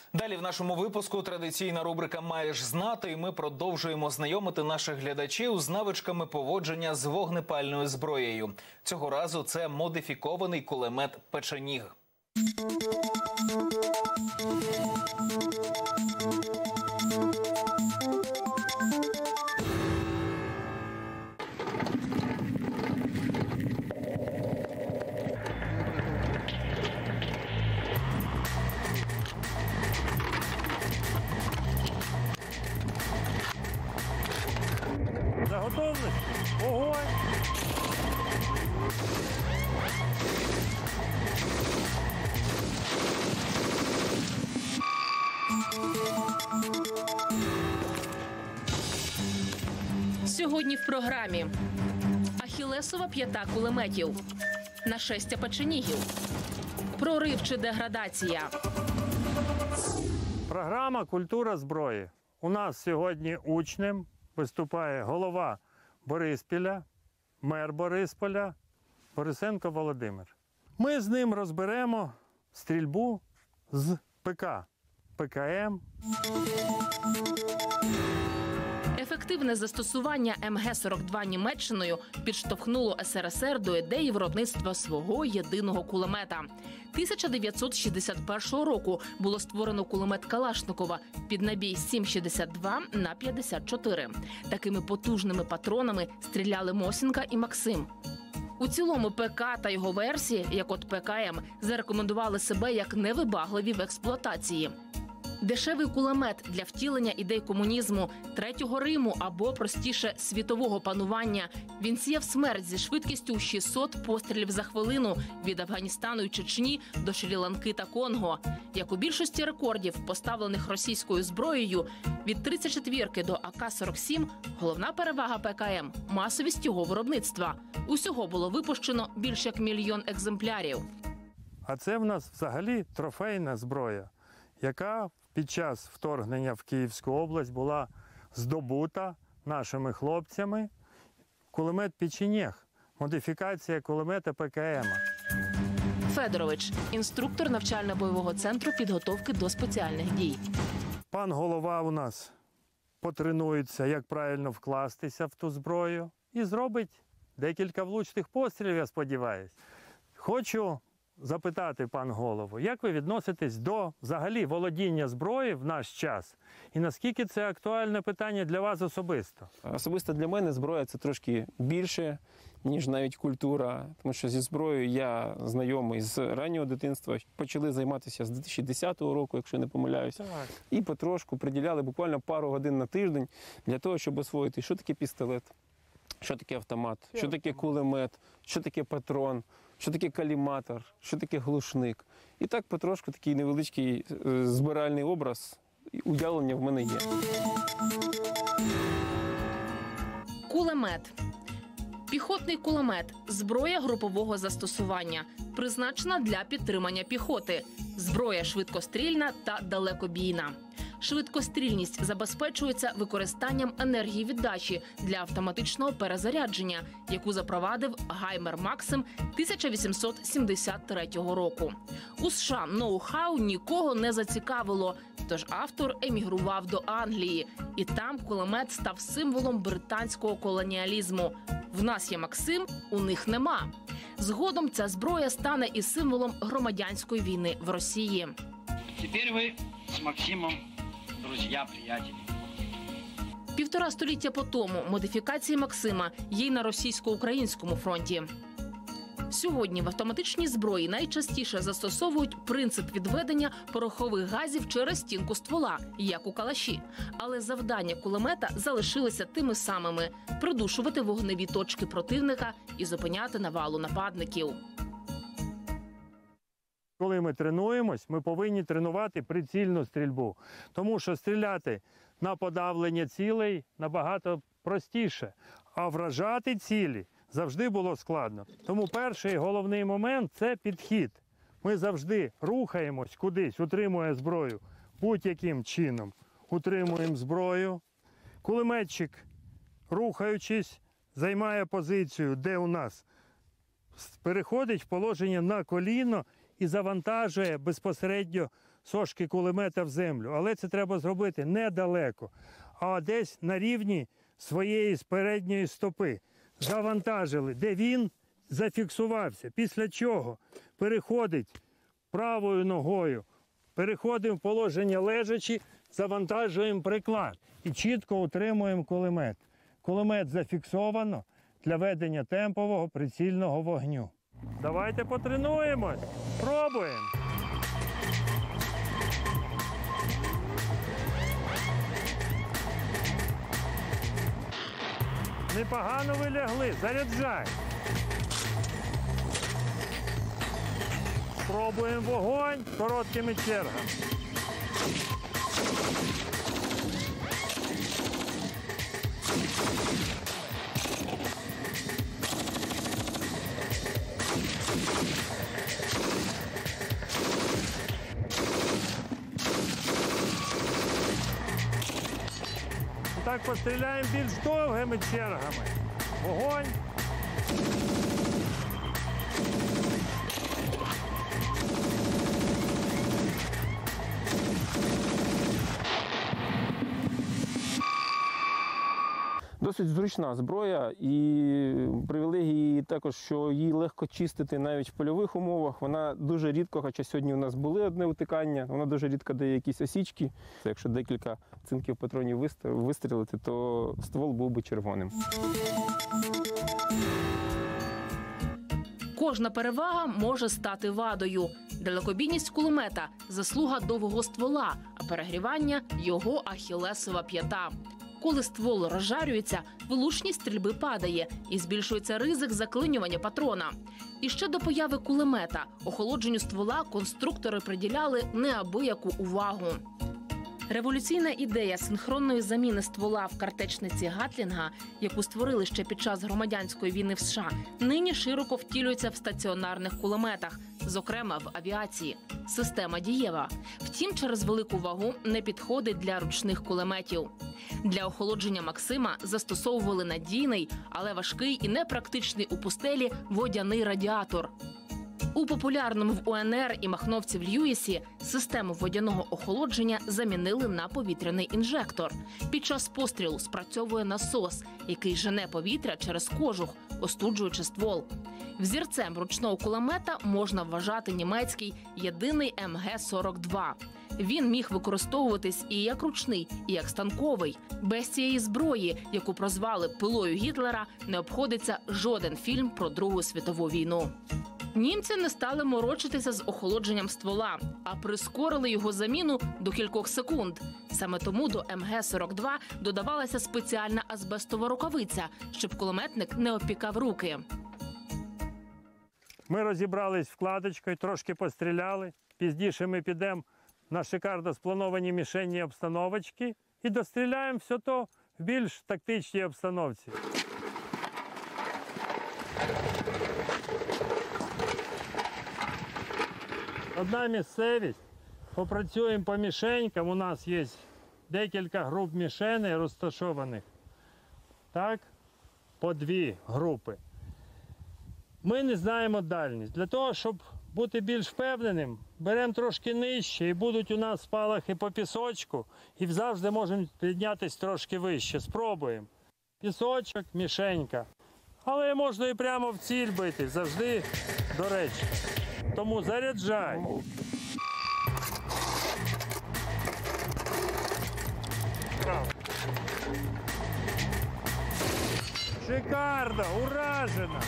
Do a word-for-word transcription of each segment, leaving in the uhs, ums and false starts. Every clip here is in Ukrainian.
Далі в нашому випуску традиційна рубрика «Маєш знати», і ми продовжуємо знайомити наших глядачів з навичками поводження з вогнепальною зброєю. Цього разу це модифікований кулемет «Печеніг». За готовність. Огонь! Сьогодні в програмі ахілесова п'ята кулеметів, нашестя печенігів, прорив чи деградація. Програма «Культура зброї». У нас сьогодні учнем виступає голова Бориспіля, мер Борисполя Борисенко Володимир. Ми з ним розберемо стрільбу з ПК, ПКМ. Ефективне застосування ем ге сорок два Німеччиною підштовхнуло ес ер ес ер до ідеї виробництва свого єдиного кулемета. тисяча дев'ятсот шістдесят першого року було створено кулемет Калашникова під набій сім шістдесят два на п'ятдесят чотири. Такими потужними патронами стріляли Мосінка і Максим. У цілому ПК та його версії, як от ПКМ, зарекомендували себе як невибагливі в експлуатації. Дешевий кулемет для втілення ідей комунізму, Третього Риму або, простіше, світового панування. Він сіяв смерть зі швидкістю шістсот пострілів за хвилину від Афганістану і Чечні до Шрі-Ланки та Конго. Як у більшості рекордів, поставлених російською зброєю, від тридцять четвірки до а ка сорок сім, головна перевага ПКМ – масовість його виробництва. Усього було випущено більш як мільйон екземплярів. А це в нас взагалі трофейна зброя, яка під час вторгнення в Київську область була здобута нашими хлопцями. Кулемет «Печеніг» – модифікація кулемета ПКМ. Федорович – інструктор навчально-бойового центру підготовки до спеціальних дій. Пан голова у нас потренується, як правильно вкластися в ту зброю і зробить декілька влучних пострілів, я сподіваюся. Хочу запитати, пан голову, як ви відноситесь до взагалі володіння зброєю в наш час? І наскільки це актуальне питання для вас особисто? Особисто для мене зброя – це трошки більше, ніж навіть культура. Тому що зі зброєю я знайомий з раннього дитинства. Почали займатися з дві тисячі десятого року, якщо не помиляюся. Так. І потрошку приділяли буквально пару годин на тиждень для того, щоб освоїти, що таке пістолет, що таке автомат, що, що таке кулемет, що таке патрон, що таке каліматор, що таке глушник. І так потрошку такий невеличкий е, збиральний образ, уявлення в мене є. Кулемет. Піхотний кулемет – зброя групового застосування, призначена для підтримання піхоти. Зброя швидкострільна та далекобійна. Швидкострільність забезпечується використанням енергії віддачі для автоматичного перезарядження, яку запровадив Гаймер Максим тисяча вісімсот сімдесят третього року. У США ноу-хау нікого не зацікавило, тож автор емігрував до Англії. І там кулемет став символом британського колоніалізму. В нас є Максим, у них нема. Згодом ця зброя стане і символом громадянської війни в Росії. Тепер ви з Максимом друзі, приятелі. Півтора століття по тому модифікації Максима є й на російсько-українському фронті. Сьогодні в автоматичній зброї найчастіше застосовують принцип відведення порохових газів через стінку ствола, як у калаші. Але завдання кулемета залишилися тими самими – придушувати вогневі точки противника і зупиняти навалу нападників. Коли ми тренуємось, ми повинні тренувати прицільну стрільбу. Тому що стріляти на подавлення цілей набагато простіше. А вражати цілі завжди було складно. Тому перший головний момент – це підхід. Ми завжди рухаємось кудись, утримує зброю будь-яким чином. Утримуємо зброю. Кулеметчик, рухаючись, займає позицію, де у нас переходить в положення на коліно і завантажує безпосередньо сошки кулемета в землю. Але це треба зробити недалеко, а десь на рівні своєї передньої стопи. Завантажили, де він зафіксувався. Після чого переходить правою ногою, переходимо в положення лежачі, завантажуємо приклад і чітко утримуємо кулемет. Кулемет зафіксовано для ведення темпового прицільного вогню. Давайте потренуємось, пробуємо. Непогано ви лягли, заряджай. Пробуємо вогонь короткими чергами. Так постріляємо більш довгими чергами. Вогонь. Досить зручна зброя, і привілегії також, що її легко чистити навіть в польових умовах. Вона дуже рідко, хоча сьогодні у нас були одне утикання, вона дуже рідко дає якісь осічки. Якщо декілька цинків патронів вистрілити, то ствол був би червоним. Кожна перевага може стати вадою. Далекобійність кулемета – заслуга довгого ствола, а перегрівання – його ахілесова п'ята. Коли ствол розжарюється, влучність стрільби падає і збільшується ризик заклинювання патрона. І ще до появи кулемета охолодженню ствола конструктори приділяли неабияку увагу. Революційна ідея синхронної заміни ствола в картечниці Гатлінга, яку створили ще під час громадянської війни в США, нині широко втілюється в стаціонарних кулеметах, зокрема в авіації. Система дієва. Втім, через велику вагу не підходить для ручних кулеметів. Для охолодження Максима застосовували надійний, але важкий і непрактичний у пустелі водяний радіатор. У популярному в УНР і Махновці в Льюісі систему водяного охолодження замінили на повітряний інжектор. Під час пострілу спрацьовує насос, який жене повітря через кожух, остуджуючи ствол. Взірцем ручного кулемета можна вважати німецький єдиний Ем Ге сорок два. Він міг використовуватись і як ручний, і як станковий. Без цієї зброї, яку прозвали пилою Гітлера, не обходиться жоден фільм про Другу світову війну. Німці не стали морочитися з охолодженням ствола, а прискорили його заміну до кількох секунд. Саме тому до Ем Ге сорок два додавалася спеціальна азбестова рукавиця, щоб кулеметник не опікав руки. Ми розібрались вкладочкою, трошки постріляли. Пізніше ми підемо на шикарно сплановані мішенні обстановочки і достріляємо все то в більш тактичній обстановці. Одна місцевість, попрацюємо по мішенькам, у нас є декілька груп мішеней розташованих, так, по дві групи. Ми не знаємо дальність. Для того, щоб бути більш впевненим, беремо трошки нижче і будуть у нас спалахи по пісочку і завжди можемо піднятися трошки вище. Спробуємо. Пісочок, мішенька. Але можна і прямо в ціль бити, завжди до речі. Тому заряджай. Право. Шикарно, уражено.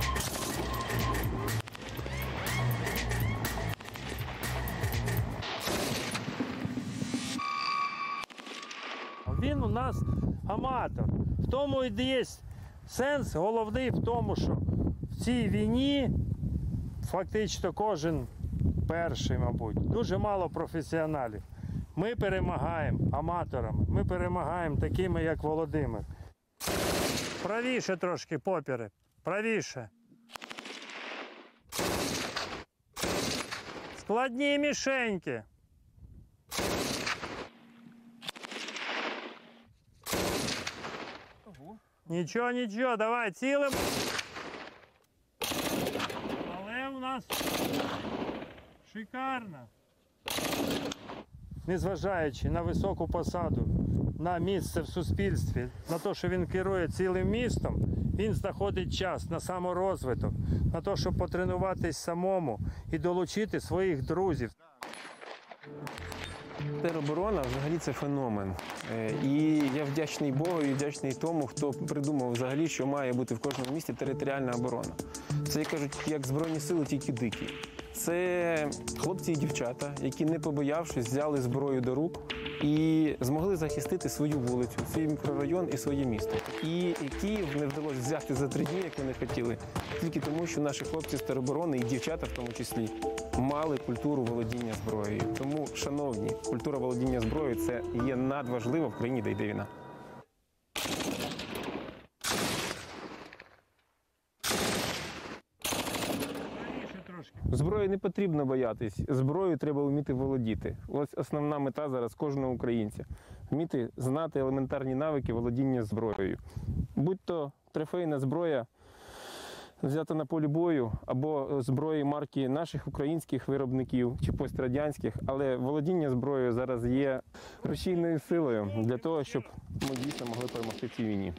Він у нас аматор. В тому і є сенс головний в тому, що в цій війні фактично кожен перший, мабуть, дуже мало професіоналів. Ми перемагаємо аматорами, ми перемагаємо такими, як Володимир. Правіше трошки, попіри, правіше. Складні мішеньки. Нічого, нічого, давай, цілим. Але у нас шикарно. незважаючи на високу посаду, на місце в суспільстві, на те, що він керує цілим містом, він знаходить час на саморозвиток, на те, щоб потренуватись самому і долучити своїх друзів. Тероборона взагалі це феномен. Е, І я вдячний Богу і вдячний тому, хто придумав взагалі, що має бути в кожному місті територіальна оборона. Це, як кажуть, як Збройні сили, тільки дикі. Це хлопці і дівчата, які, не побоявшись, взяли зброю до рук і змогли захистити свою вулицю, свій мікрорайон і своє місто. І Київ не вдалося взяти за три дні, як вони хотіли, тільки тому, що наші хлопці з тероборони, і дівчата в тому числі, мали культуру володіння зброєю. Тому, шановні, культура володіння зброєю – це є надважливо в країні, де йде війна. Зброї не потрібно боятись, зброю треба вміти володіти. Ось основна мета зараз кожного українця – вміти знати елементарні навики володіння зброєю. Будь-то трофейна зброя, взята на полі бою, або зброї марки наших українських виробників чи пострадянських, але володіння зброєю зараз є рушійною силою для того, щоб ми дійсно могли перемогти в цій війні.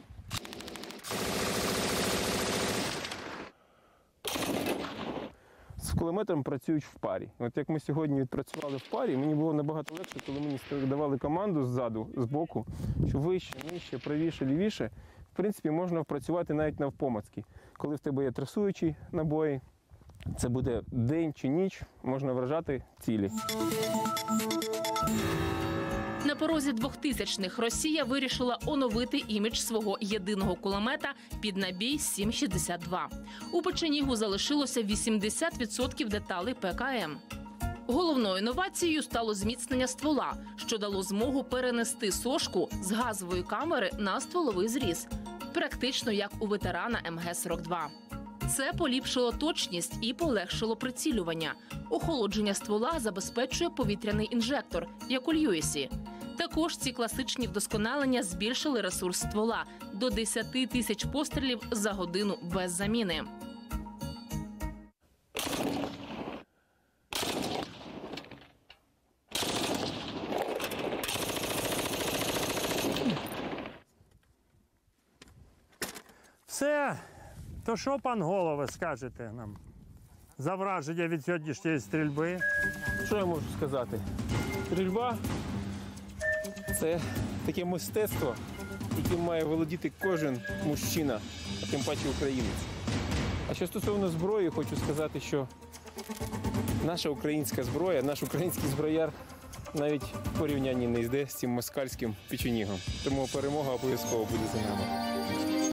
З кулеметом працюють в парі. От як ми сьогодні відпрацювали в парі, мені було набагато легше, коли мені давали команду ззаду, збоку, що вище, нижче, правіше, лівіше. В принципі, можна впрацювати навіть навпомацьки. Коли в тебе є трасуючі набої, це буде день чи ніч, можна вражати цілі. На порозі двохтисячних Росія вирішила оновити імідж свого єдиного кулемета під набій сім шістдесят два. У печенігу залишилося вісімдесят відсотків деталей Пе Ка Ем. Головною новацією стало зміцнення ствола, що дало змогу перенести сошку з газової камери на стволовий зріз. Практично як у ветерана Ем Ге сорок два. Це поліпшило точність і полегшило прицілювання. Охолодження ствола забезпечує повітряний інжектор, як у Льюісі. Також ці класичні вдосконалення збільшили ресурс ствола до десять тисяч пострілів за годину без заміни. Все, то що, пан голове, скажете нам за враження від сьогоднішньої стрільби? Що я можу сказати? Стрільба – це таке мистецтво, яким має володіти кожен мужчина, а тим паче українець. А що стосовно зброї, хочу сказати, що наша українська зброя, наш український зброяр навіть в порівнянні не йде з цим москальським печенігом. Тому перемога обов'язково буде за нами.